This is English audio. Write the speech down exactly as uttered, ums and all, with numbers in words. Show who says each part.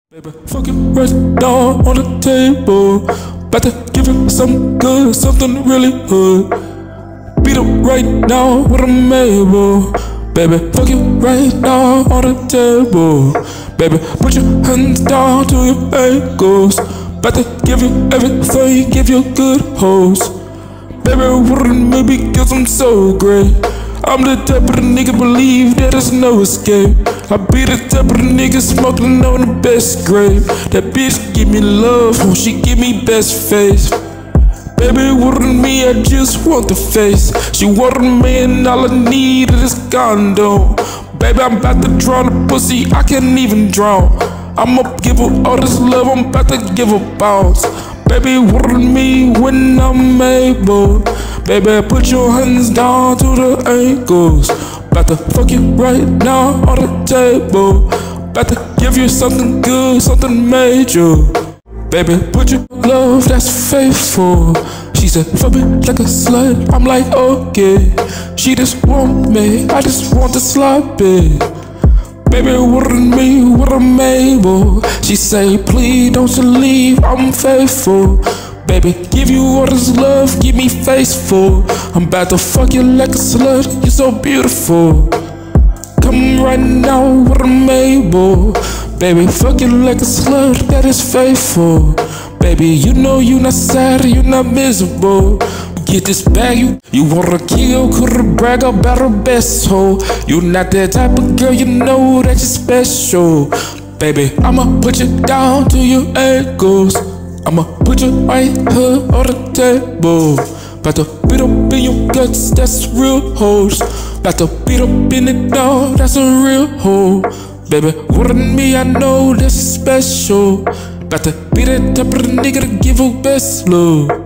Speaker 1: Baby, fuck it right down on the table. About to give it something good, something really good. Beat up right now with a Mabel. Baby, fuck it right now on the table. Baby, put your hands down to your ankles. About to give you everything, give you good hoes. Baby, wouldn't maybe cause I'm so great. I'm the type of the nigga believe that there's no escape. I be the type of the nigga smoking on the best grave. That bitch give me love, oh, she give me best face. Baby, wouldn't me, I just want the face. She wanted me and all I need is this condo. Baby, I'm about to draw the pussy, I can't even draw. I'ma give her all this love, I'm about to give her bounce. Baby, wouldn't me when I'm able. Baby, put your hands down to the ankles. About to fuck you right now on the table. About to give you something good, something major. Baby, put your love that's faithful. She said, fuck me like a slut. I'm like, okay. She just want me, I just want to slap it. Baby, wouldn't me, what I'm able. She say, please don't you leave, I'm faithful. Baby, give you all this love, keep me faithful. I'm about to fuck you like a slut, you're so beautiful. Come right now, what I'm able. Baby, fuck you like a slut, that is faithful. Baby, you know you not sad, you not miserable. Get this bag, you, you wanna kill, could brag about her best hoe. You not that type of girl, you know that you're special. Baby, I'ma put you down to your ankles. I'ma put you right here on the table. About to beat up in your guts, that's real hoes. About to beat up in it down, that's a real hoe. Baby, wouldn't me, I know that's special. About to be that type of nigga to give her best love.